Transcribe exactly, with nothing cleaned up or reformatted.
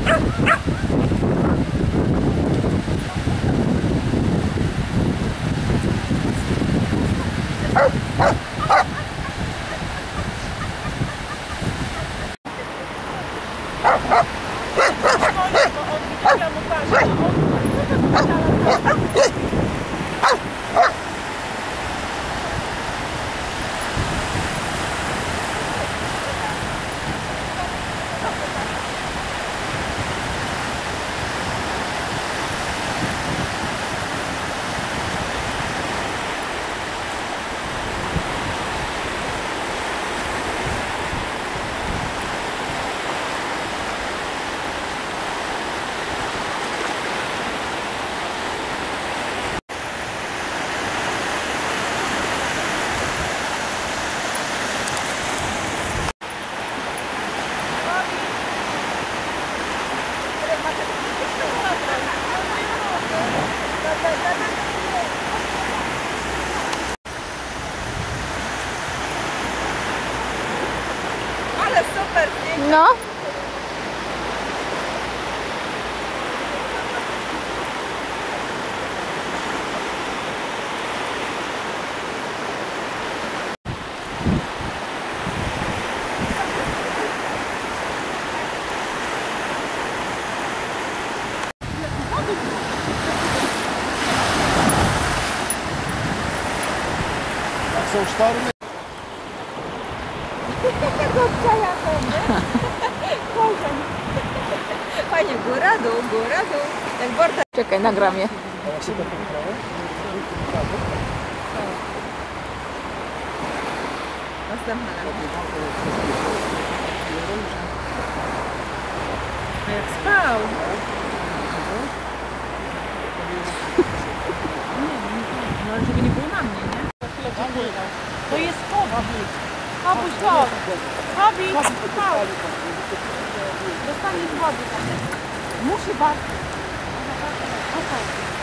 Ale super, nie? No. Są sztormy. Fajnie, góra, dół, góra, dół. Jak borda. Czekaj, nagram je. A jak się to wygrało? Następna. A jak spał. No ale żeby nie było na mnie, nie? To jest Hobbit. Hobbit, chodź. Hobbit, chodź. Dostaniesz wody. Musi bardzo.